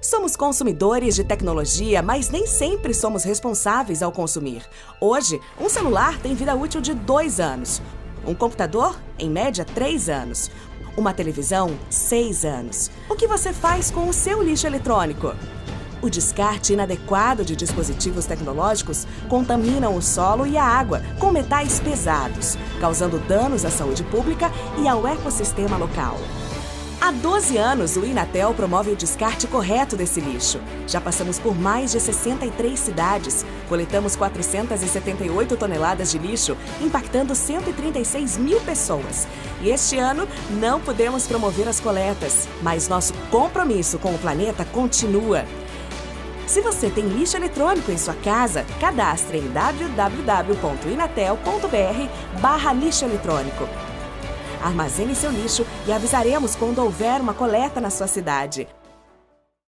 Somos consumidores de tecnologia, mas nem sempre somos responsáveis ao consumir. Hoje, um celular tem vida útil de 2 anos. Um computador, em média, 3 anos. Uma televisão, 6 anos. O que você faz com o seu lixo eletrônico? O descarte inadequado de dispositivos tecnológicos contaminam o solo e a água com metais pesados, causando danos à saúde pública e ao ecossistema local. Há 12 anos, o Inatel promove o descarte correto desse lixo. Já passamos por mais de 63 cidades, coletamos 478 toneladas de lixo, impactando 136 mil pessoas. E este ano, não pudemos promover as coletas, mas nosso compromisso com o planeta continua. Se você tem lixo eletrônico em sua casa, cadastre em www.inatel.br/lixo eletrônico. Armazene seu lixo e avisaremos quando houver uma coleta na sua cidade.